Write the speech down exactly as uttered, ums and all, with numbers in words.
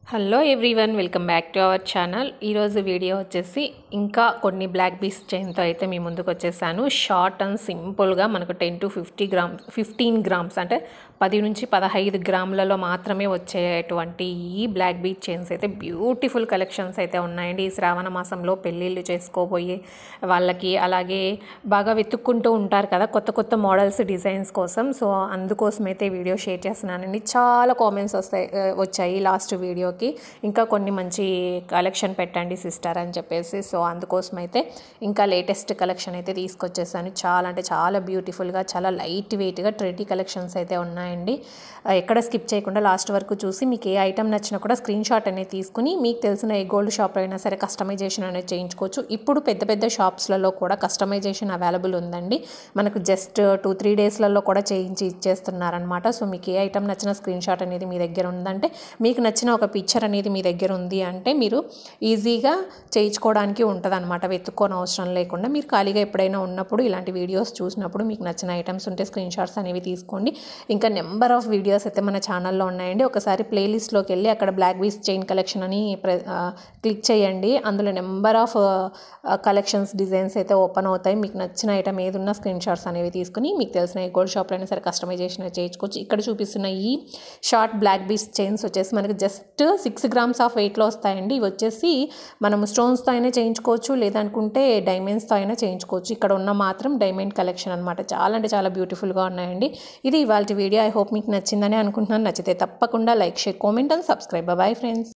Hello everyone, welcome back to our channel. ఈరోజు video వచ్చేసి ఇంకా కొన్ని బ్లాక్ బీస్ చైన్తో అయితే మీ ముందుకు వచ్చేసాను. షార్ట్ అండ్ సింపుల్గా మనకు ten to fifty gram fifteen grams అంటే పది నుంచి పదహైదు గ్రాములలో మాత్రమే వచ్చేటువంటి ఈ బ్లాక్ బీచ్ చైన్స్ అయితే బ్యూటిఫుల్ కలెక్షన్స్ అయితే ఉన్నాయండి. ఈ శ్రావణ మాసంలో పెళ్ళిళ్ళు చేసుకోబోయే వాళ్ళకి, అలాగే బాగా వెతుక్కుంటూ ఉంటారు కదా కొత్త కొత్త మోడల్స్ డిజైన్స్ కోసం. సో అందుకోసం అయితే వీడియో షేర్ చేస్తున్నానండి. చాలా కామెంట్స్ వస్తాయి వచ్చాయి లాస్ట్ వీడియోకి, ఇంకా కొన్ని మంచి కలెక్షన్ పెట్టండి సిస్టర్ అని చెప్పేసి. సో అందుకోసం అయితే ఇంకా లేటెస్ట్ కలెక్షన్ అయితే తీసుకొచ్చేసాను. చాలా అంటే చాలా బ్యూటిఫుల్గా, చాలా లైట్ వెయిట్గా ట్రెండీ కలెక్షన్స్ అయితే ఉన్నాయండి. ఎక్కడ స్కిప్ చేయకుండా లాస్ట్ వరకు చూసి మీకు ఏ ఐటమ్ నచ్చినా కూడా స్క్రీన్ షాట్ అనేది తీసుకుని మీకు తెలిసిన ఏ గోల్డ్ షాప్లో అయినా సరే కస్టమైజేషన్ అనేది చేయించుకోవచ్చు. ఇప్పుడు పెద్ద పెద్ద షాప్స్లలో కూడా కస్టమైజేషన్ అవైలబుల్ ఉందండి. మనకు జస్ట్ టూ త్రీ డేస్లలో కూడా చేయించి ఇచ్చేస్తున్నారనమాట. సో మీకు ఏ ఐటమ్ నచ్చిన స్క్రీన్ షాట్ అనేది మీ దగ్గర ఉందంటే, మీకు నచ్చిన ఒక పిక్చర్ అనేది మీ దగ్గర ఉంది అంటే మీరు ఈజీగా చేయించుకోవడానికి ఉంటుంది అనమాట. వెతుక్కోని అవసరం లేకుండా మీరు ఖాళీగా ఎప్పుడైనా ఉన్నప్పుడు ఇలాంటి వీడియోస్ చూసినప్పుడు మీకు నచ్చిన ఐటమ్స్ ఉంటే స్క్రీన్ షాట్స్ అనేవి తీసుకోండి. ఇంకా నెంబర్ ఆఫ్ వీడియోస్ అయితే మన ఛానల్లో ఉన్నాయండి. ఒకసారి ప్లేలిస్ట్లోకి వెళ్ళి అక్కడ బ్లాక్ బీస్ చైన్ కలెక్షన్ అని క్లిక్ చేయండి. అందులో నెంబర్ ఆఫ్ కలెక్షన్స్ డిజైన్స్ అయితే ఓపెన్ అవుతాయి. మీకు నచ్చిన ఐటమ్ ఏది ఉన్నా స్క్రీన్ షాట్స్ అనేవి తీసుకుని మీకు తెలిసిన ఏ గోల్డ్ షాప్లో అయినా సరే కస్టమైజేషన్ చేయించుకోవచ్చు. ఇక్కడ చూపిస్తున్న ఈ షార్ట్ బ్లాక్ బీస్ చైన్స్ వచ్చేసి మనకి జస్ట్ సిక్స్ గ్రామ్స్ ఆఫ్ వెయిట్లో వస్తాయండి. ఇవి వచ్చేసి మనము స్టోన్స్తో అయినా చేయించుకోవచ్చు, లేదనుకుంటే డైమండ్స్తో అయినా చేయించుకోవచ్చు. ఇక్కడ ఉన్న మాత్రం డైమండ్ కలెక్షన్ అనమాట. చాలా అంటే చాలా బ్యూటిఫుల్గా ఉన్నాయండి. ఇది ఇవాళ వీడియో. ఐ హోప్ మీకు నచ్చిందని అనుకుంటున్నాను. నచ్చితే తప్పకుండా like, share, comment and subscribe. Bye friends.